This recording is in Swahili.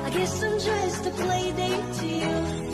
guess I'm just a play date to you.